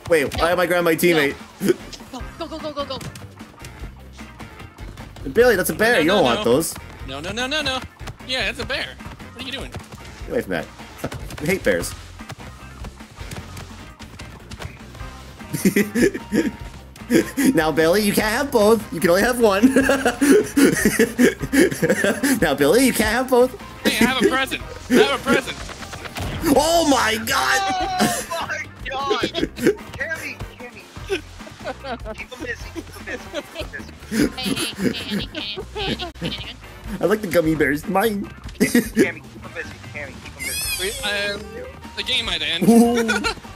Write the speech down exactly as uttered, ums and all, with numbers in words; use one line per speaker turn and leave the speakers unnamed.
Wait, why am I grabbing my teammate?
Go, go, go, go, go, go.
Billy, that's a bear.
No, no,
you don't
no,
want
no.
those.
No, no, no, no, no. Yeah, it's a bear. What are you doing?
Get away from that. We hate bears. Now, Billy, you can't have both. You can only have one. Now, Billy, you can't have both.
Hey, I have a present. I have a present.
Oh my God!
Oh my God! Cammy, Cammy. Keep him busy, keep him busy, keep him busy.
Hey, hey, candy, candy, candy, candy.
I like the gummy bears. Mine.
Cammy, keep him busy. Cammy, keep him busy.
Wait, um, the game might end.
Ooh.